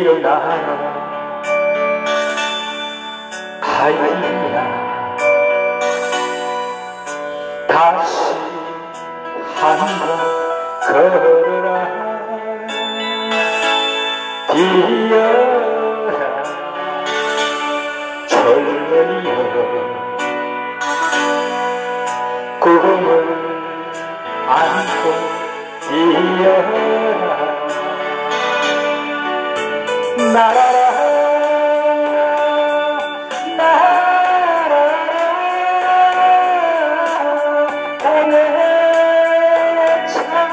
일어나라 하이야 다시 한번 걸어라 뛰어라 젊은이여 꿈을 안고 뛰어라 날아라 날아라 오늘의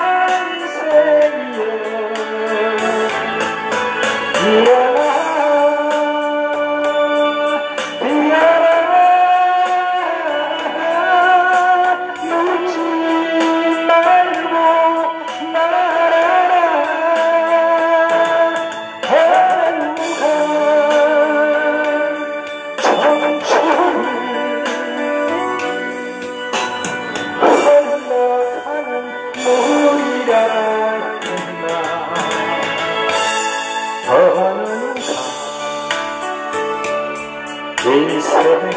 찬새여 일어나 뛰어라 묻지 말고 날아라 인생을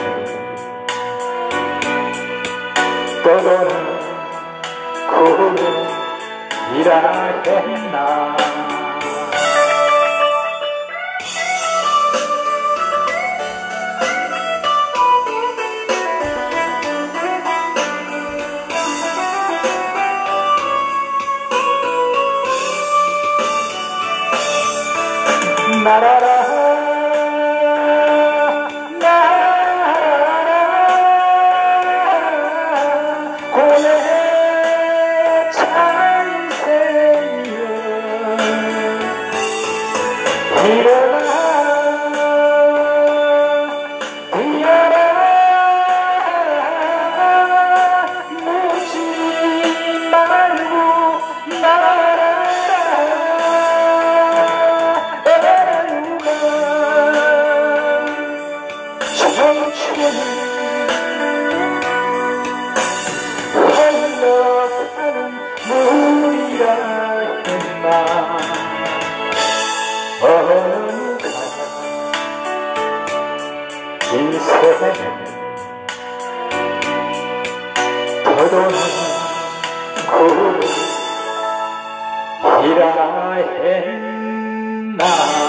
떠도는 꿈이라 했나 날아라 일어나 뛰어라 묻지 말고 날아라 애누가 청춘을 흘러가는 물이라 했나 어느가 인생을 더도는 꿈이라 했나